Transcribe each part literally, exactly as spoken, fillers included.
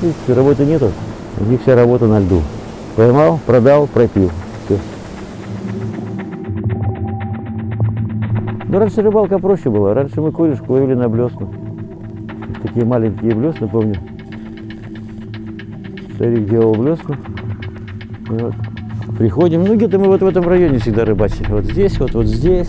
принципе, работы нету. У них вся работа на льду. Поймал, продал, пропил. Все. Ну, раньше рыбалка проще была. Раньше мы корюшку ловили на блесну. Такие маленькие блесны, помню. Старик делал блесну. Вот. Приходим, ну где-то мы вот в этом районе всегда рыбачили. Вот здесь, вот, вот здесь.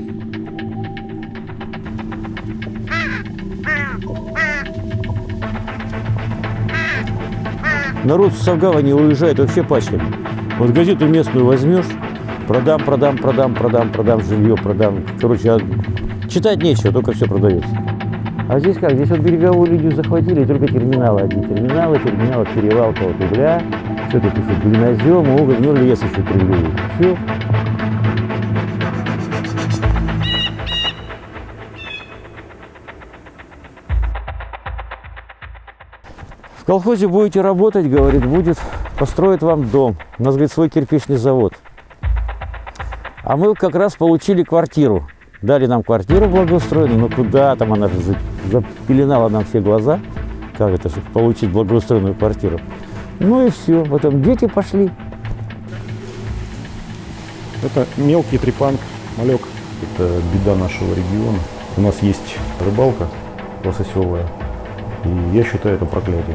Народ с Савгавани уезжает вообще пачками. Вот газету местную возьмешь, продам, продам, продам, продам, продам жилье, продам. Короче, а читать нечего, только все продается. А здесь как? Здесь вот береговую линию захватили, и только терминалы одни. Терминалы, терминалы, перевалка вот угля, что тут еще глинозем, уголь, ну лес еще привели. Все. В колхозе будете работать, говорит, будет, построить вам дом. У нас, говорит, свой кирпичный завод. А мы как раз получили квартиру. Дали нам квартиру благоустроенную, но куда там она же запеленала нам все глаза. Как это, чтобы получить благоустроенную квартиру. Ну и все, потом дети пошли. Это мелкий трепанг, малек. Это беда нашего региона. У нас есть рыбалка лососевая, и я считаю это проклятием.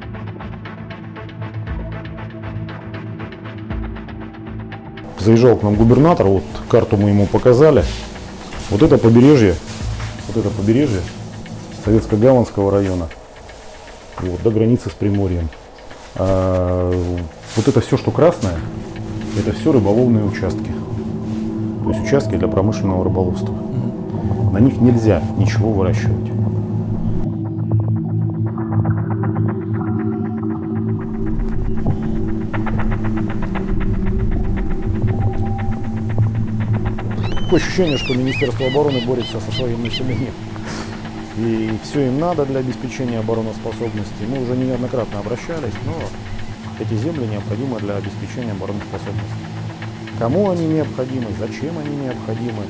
Заезжал к нам губернатор, вот карту мы ему показали. Вот это побережье, вот это побережье Советско-Гаванского района, вот, до границы с Приморьем. А, вот это все, что красное, это все рыболовные участки. То есть участки для промышленного рыболовства. На них нельзя ничего выращивать. Такое ощущение, что Министерство обороны борется со своим населением. И все им надо для обеспечения обороноспособности. Мы уже неоднократно обращались, но эти земли необходимы для обеспечения обороноспособности. Кому они необходимы, зачем они необходимы?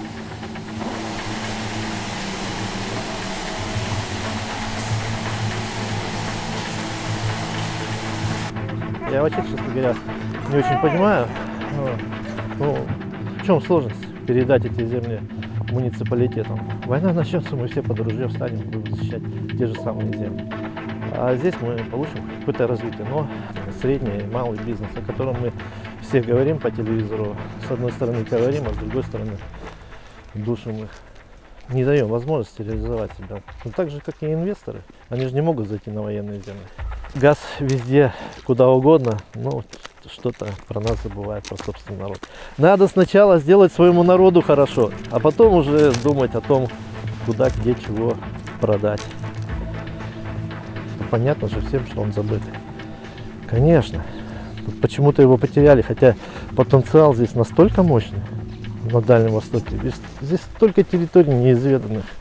Я вообще, честно говоря, не очень понимаю, ну, в чем сложность передать эти земли муниципалитетам. Война начнется, мы все под ружье встанем, будем защищать те же самые земли. А здесь мы получим какое-то развитие, но средний и малый бизнес, о котором мы все говорим по телевизору, с одной стороны говорим, а с другой стороны душим их. Не даем возможности реализовать себя. Но так же, как и инвесторы, они же не могут зайти на военные земли. Газ везде, куда угодно, ну, что-то про нас забывает, про собственный народ. Надо сначала сделать своему народу хорошо, а потом уже думать о том, куда, где, чего продать. Понятно же всем, что он забытый. Конечно, почему-то его потеряли, хотя потенциал здесь настолько мощный, на Дальнем Востоке. Здесь, здесь столько территорий неизведанных.